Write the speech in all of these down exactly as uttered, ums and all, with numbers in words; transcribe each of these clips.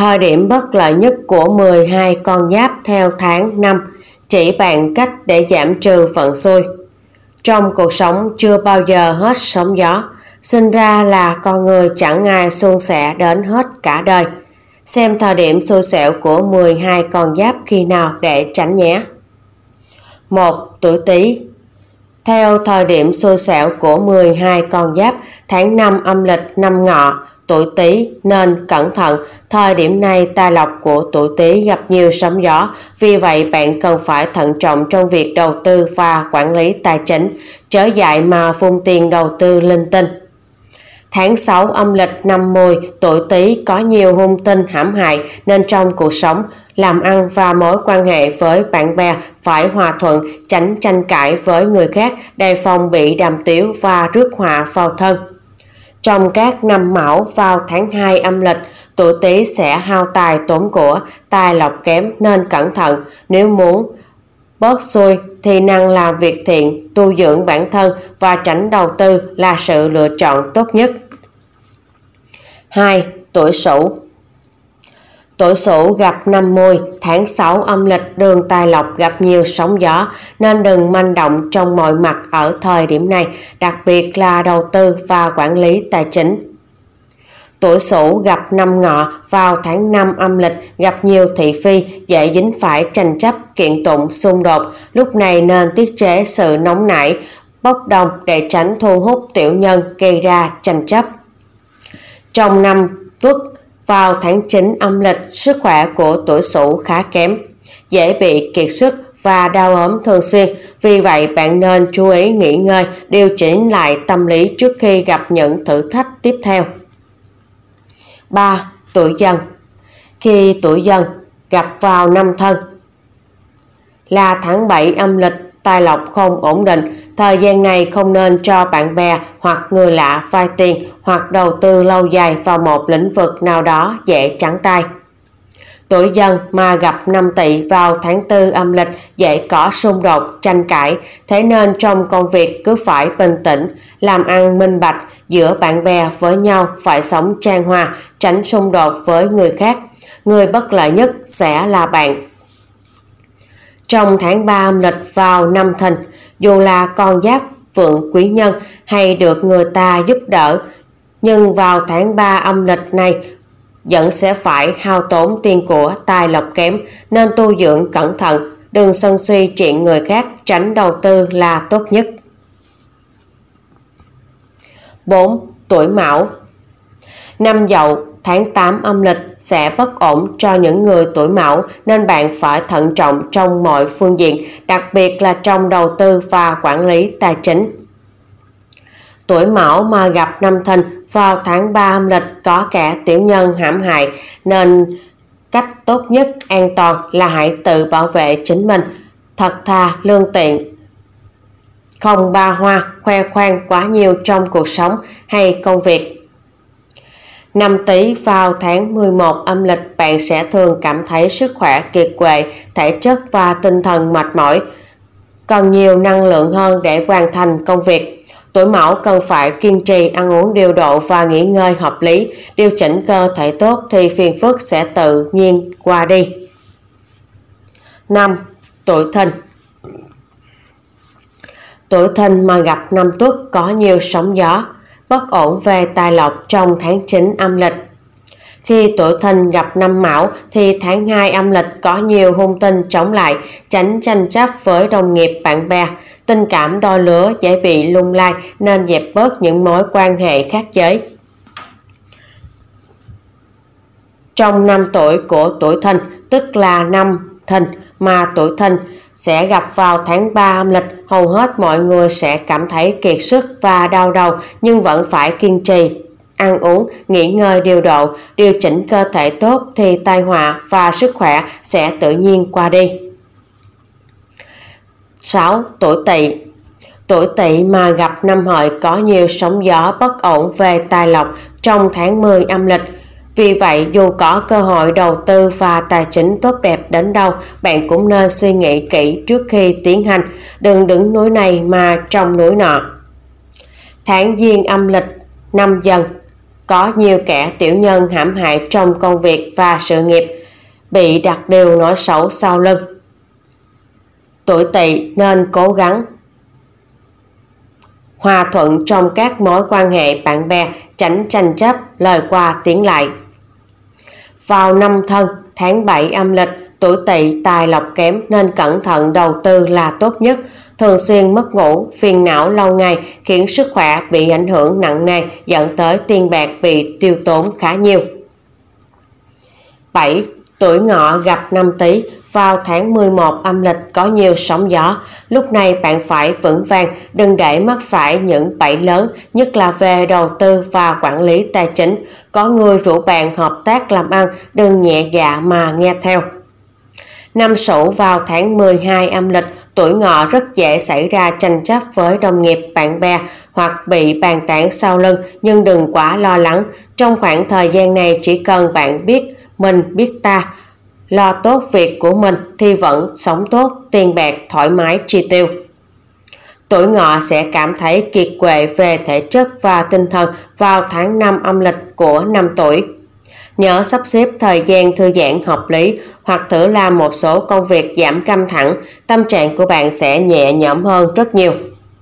Thời điểm bất lợi nhất của mười hai con giáp theo tháng năm, chỉ bạn cách để giảm trừ vận xui. Trong cuộc sống chưa bao giờ hết sóng gió, sinh ra là con người chẳng ai suôn sẻ đến hết cả đời. Xem thời điểm xui xẻo của mười hai con giáp khi nào để tránh nhé. một. Tuổi Tý. Theo thời điểm xui xẻo của mười hai con giáp tháng năm âm lịch năm Ngọ, tuổi Tý nên cẩn thận. Thời điểm này tài lộc của tuổi Tý gặp nhiều sóng gió, vì vậy bạn cần phải thận trọng trong việc đầu tư và quản lý tài chính, chớ dại mà vung tiền đầu tư linh tinh. Tháng sáu âm lịch năm Mùi, tuổi Tý có nhiều hung tinh hãm hại, nên trong cuộc sống, làm ăn và mối quan hệ với bạn bè phải hòa thuận, tránh tranh cãi với người khác, đề phòng bị đàm tiếu và rước họa vào thân. Trong các năm Mão vào tháng hai âm lịch, tuổi Tý sẽ hao tài tốn của, tài lộc kém nên cẩn thận. Nếu muốn bớt xui thì năng làm việc thiện, tu dưỡng bản thân và tránh đầu tư là sự lựa chọn tốt nhất. hai. Tuổi Sửu. Tuổi Sửu gặp năm Mùi, tháng sáu âm lịch đường tài lộc gặp nhiều sóng gió, nên đừng manh động trong mọi mặt ở thời điểm này, đặc biệt là đầu tư và quản lý tài chính. Tuổi Sửu gặp năm Ngọ vào tháng năm âm lịch gặp nhiều thị phi, dễ dính phải tranh chấp, kiện tụng, xung đột. Lúc này nên tiết chế sự nóng nảy, bốc đồng để tránh thu hút tiểu nhân gây ra tranh chấp. Trong năm Tuất vào tháng chín âm lịch, sức khỏe của tuổi Sửu khá kém, dễ bị kiệt sức và đau ốm thường xuyên. Vì vậy bạn nên chú ý nghỉ ngơi, điều chỉnh lại tâm lý trước khi gặp những thử thách tiếp theo. ba. Tuổi Dần. Khi tuổi Dần gặp vào năm Thân là tháng bảy âm lịch, tài lộc không ổn định. Thời gian này không nên cho bạn bè hoặc người lạ vay tiền hoặc đầu tư lâu dài vào một lĩnh vực nào đó, dễ trắng tay. Tuổi Dần mà gặp năm Tỵ vào tháng tư âm lịch dễ có xung đột, tranh cãi, thế nên trong công việc cứ phải bình tĩnh, làm ăn minh bạch, giữa bạn bè với nhau phải sống chan hòa, tránh xung đột với người khác. Người bất lợi nhất sẽ là bạn. Trong tháng ba âm lịch vào năm Thìn, dù là con giáp vượng quý nhân hay được người ta giúp đỡ, nhưng vào tháng ba âm lịch này vẫn sẽ phải hao tốn tiền của, tài lộc kém, nên tu dưỡng cẩn thận, đừng sân si chuyện người khác, tránh đầu tư là tốt nhất. bốn. Tuổi Mão. Năm Dậu tháng tám âm lịch sẽ bất ổn cho những người tuổi Mão, nên bạn phải thận trọng trong mọi phương diện, đặc biệt là trong đầu tư và quản lý tài chính. Tuổi Mão mà gặp năm Thìn vào tháng ba âm lịch có kẻ tiểu nhân hãm hại, nên cách tốt nhất an toàn là hãy tự bảo vệ chính mình, thật thà lương thiện, không ba hoa khoe khoang quá nhiều trong cuộc sống hay công việc. Năm Tý vào tháng mười một âm lịch, bạn sẽ thường cảm thấy sức khỏe kiệt quệ, thể chất và tinh thần mệt mỏi, cần nhiều năng lượng hơn để hoàn thành công việc. Tuổi Mão cần phải kiên trì ăn uống điều độ và nghỉ ngơi hợp lý, điều chỉnh cơ thể tốt thì phiền phức sẽ tự nhiên qua đi. năm. Tuổi Thìn. Tuổi Thìn mà gặp năm Tuất có nhiều sóng gió, bất ổn về tài lộc trong tháng chín âm lịch. Khi tuổi Thìn gặp năm Mão thì tháng hai âm lịch có nhiều hung tinh chống lại, tránh tranh chấp với đồng nghiệp bạn bè. Tình cảm đôi lứa dễ bị lung lay, nên dẹp bớt những mối quan hệ khác giới. Trong năm tuổi của tuổi Thìn, tức là năm Thìn mà tuổi Thìn sẽ gặp vào tháng ba âm lịch, hầu hết mọi người sẽ cảm thấy kiệt sức và đau đầu, nhưng vẫn phải kiên trì ăn uống, nghỉ ngơi điều độ, điều chỉnh cơ thể tốt thì tai họa và sức khỏe sẽ tự nhiên qua đi. sáu. Tuổi Tỵ. Tuổi Tỵ mà gặp năm Hợi có nhiều sóng gió bất ổn về tài lộc trong tháng mười âm lịch. Vì vậy, dù có cơ hội đầu tư và tài chính tốt đẹp đến đâu, bạn cũng nên suy nghĩ kỹ trước khi tiến hành, đừng đứng núi này mà trông núi nọ. Tháng Giêng âm lịch năm Dần có nhiều kẻ tiểu nhân hãm hại trong công việc và sự nghiệp, bị đặt điều nói xấu sau lưng. Tuổi Tỵ nên cố gắng hòa thuận trong các mối quan hệ bạn bè, tránh tranh chấp, lời qua tiếng lại. Vào năm Thân, tháng bảy âm lịch, tuổi Tỵ tài lộc kém nên cẩn thận đầu tư là tốt nhất. Thường xuyên mất ngủ, phiền não lâu ngày khiến sức khỏe bị ảnh hưởng nặng nề, dẫn tới tiền bạc bị tiêu tốn khá nhiều. bảy. Tuổi Ngọ gặp năm Tý. Vào tháng mười một âm lịch có nhiều sóng gió, lúc này bạn phải vững vàng, đừng để mắc phải những bẫy lớn, nhất là về đầu tư và quản lý tài chính. Có người rủ bạn hợp tác làm ăn, đừng nhẹ dạ mà nghe theo. Năm Sửu vào tháng mười hai âm lịch, tuổi Ngọ rất dễ xảy ra tranh chấp với đồng nghiệp, bạn bè hoặc bị bàn tán sau lưng, nhưng đừng quá lo lắng. Trong khoảng thời gian này chỉ cần bạn biết mình biết ta, lo tốt việc của mình thì vẫn sống tốt, tiền bạc thoải mái chi tiêu. Tuổi Ngọ sẽ cảm thấy kiệt quệ về thể chất và tinh thần vào tháng năm âm lịch của năm tuổi. Nhớ sắp xếp thời gian thư giãn hợp lý hoặc thử làm một số công việc giảm căng thẳng, tâm trạng của bạn sẽ nhẹ nhõm hơn rất nhiều.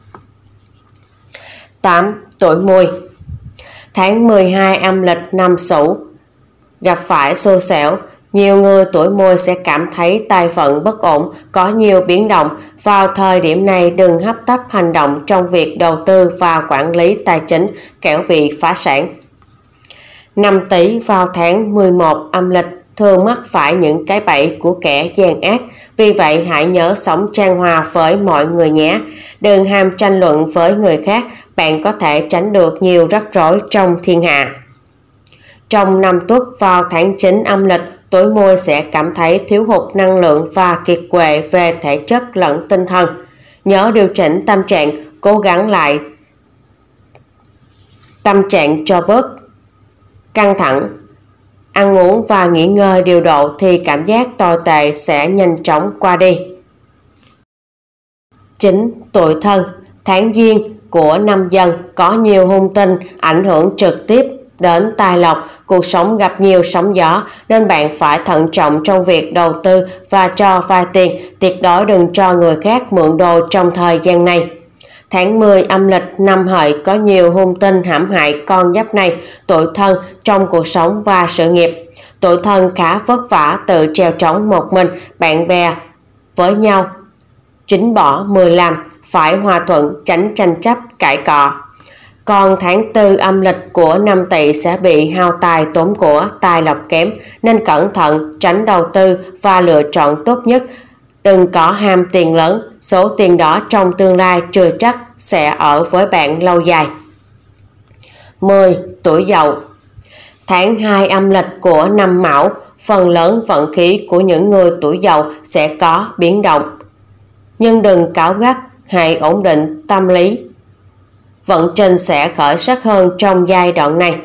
tám. Tuổi Mùi. Tháng mười hai âm lịch năm Sửu gặp phải xui xẻo, nhiều người tuổi Mùi sẽ cảm thấy tài vận bất ổn, có nhiều biến động. Vào thời điểm này đừng hấp tấp hành động trong việc đầu tư và quản lý tài chính, kẻo bị phá sản. Năm Tý vào tháng mười một âm lịch thường mắc phải những cái bẫy của kẻ gian ác, vì vậy hãy nhớ sống chan hòa với mọi người nhé. Đừng ham tranh luận với người khác, bạn có thể tránh được nhiều rắc rối trong thiên hạ. Trong năm Tuất vào tháng chín âm lịch, tuổi Mùi sẽ cảm thấy thiếu hụt năng lượng và kiệt quệ về thể chất lẫn tinh thần. Nhớ điều chỉnh tâm trạng, cố gắng lại tâm trạng cho bớt căng thẳng. Ăn uống và nghỉ ngơi điều độ thì cảm giác tồi tệ sẽ nhanh chóng qua đi. chín. Tuổi Thân. Tháng Giêng của năm Dần có nhiều hung tinh ảnh hưởng trực tiếp đến tài lộc, cuộc sống gặp nhiều sóng gió nên bạn phải thận trọng trong việc đầu tư và cho vay tiền, tuyệt đối đừng cho người khác mượn đồ trong thời gian này. Tháng mười âm lịch năm Hợi có nhiều hung tinh hãm hại con giáp này, tuổi Thân trong cuộc sống và sự nghiệp. Tuổi Thân khá vất vả, tự trèo trống một mình, bạn bè với nhau chín bỏ mười làm, phải hòa thuận, tránh tranh chấp cãi cọ. Còn tháng tư âm lịch của năm Tỵ sẽ bị hao tài tốn của, tài lộc kém nên cẩn thận, tránh đầu tư và lựa chọn tốt nhất. Đừng có ham tiền lớn, số tiền đó trong tương lai chưa chắc sẽ ở với bạn lâu dài. mười. Tuổi Dậu. Tháng hai âm lịch của năm Mão, phần lớn vận khí của những người tuổi Dậu sẽ có biến động. Nhưng đừng cáu gắt, hãy ổn định tâm lý. Vận trình sẽ khởi sắc hơn trong giai đoạn này.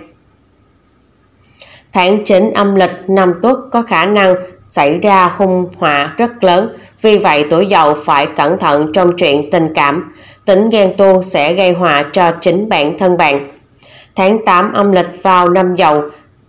Tháng chín âm lịch năm Tuất có khả năng xảy ra hung họa rất lớn, vì vậy tuổi Dậu phải cẩn thận trong chuyện tình cảm. Tính ghen tuông sẽ gây họa cho chính bản thân bạn. Tháng tám âm lịch vào năm Dậu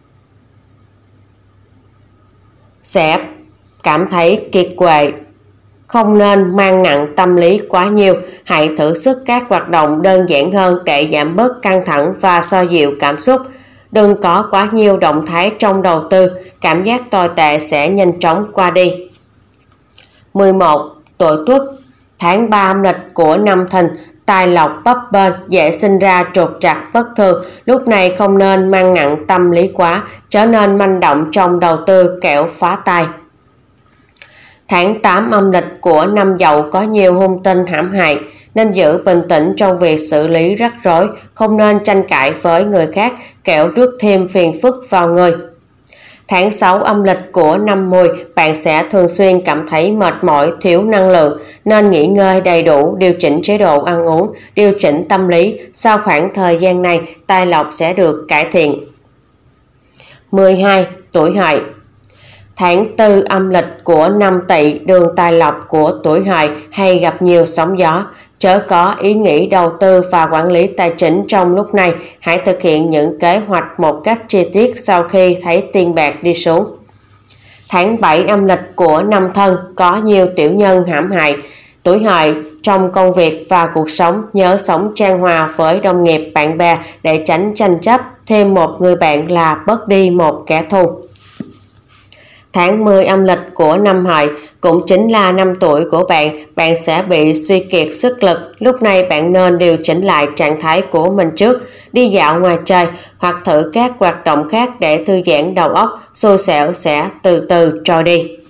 sẽ cảm thấy kiệt quệ, không nên mang nặng tâm lý quá nhiều. Hãy thử sức các hoạt động đơn giản hơn để giảm bớt căng thẳng và xoa dịu cảm xúc. Đừng có quá nhiều động thái trong đầu tư, cảm giác tồi tệ sẽ nhanh chóng qua đi. mười một. Tuổi Tuất. Tháng ba âm lịch của năm Thìn, tài lộc bấp bênh, dễ sinh ra trục trặc bất thường. Lúc này không nên mang nặng tâm lý quá, trở nên manh động trong đầu tư, kẻo phá tài. Tháng tám âm lịch của năm Dậu có nhiều hung tinh hãm hại, nên giữ bình tĩnh trong việc xử lý rắc rối, không nên tranh cãi với người khác, kẻo rước thêm phiền phức vào người. Tháng sáu âm lịch của năm Mùi, bạn sẽ thường xuyên cảm thấy mệt mỏi, thiếu năng lượng, nên nghỉ ngơi đầy đủ, điều chỉnh chế độ ăn uống, điều chỉnh tâm lý. Sau khoảng thời gian này, tài lộc sẽ được cải thiện. mười hai. Tuổi Hợi. Tháng tư âm lịch của năm Tỵ, đường tài lộc của tuổi Hợi hay gặp nhiều sóng gió. chớ có ý nghĩ đầu tư và quản lý tài chính trong lúc này. Hãy thực hiện những kế hoạch một cách chi tiết sau khi thấy tiền bạc đi xuống. Tháng bảy âm lịch của năm Thân có nhiều tiểu nhân hãm hại. Tuổi Hợi trong công việc và cuộc sống nhớ sống trang hòa với đồng nghiệp bạn bè để tránh tranh chấp, thêm một người bạn là bớt đi một kẻ thù. Tháng mười âm lịch của năm Hợi cũng chính là năm tuổi của bạn, bạn sẽ bị suy kiệt sức lực. Lúc này bạn nên điều chỉnh lại trạng thái của mình trước, đi dạo ngoài trời hoặc thử các hoạt động khác để thư giãn đầu óc, xui xẻo sẽ từ từ trôi đi.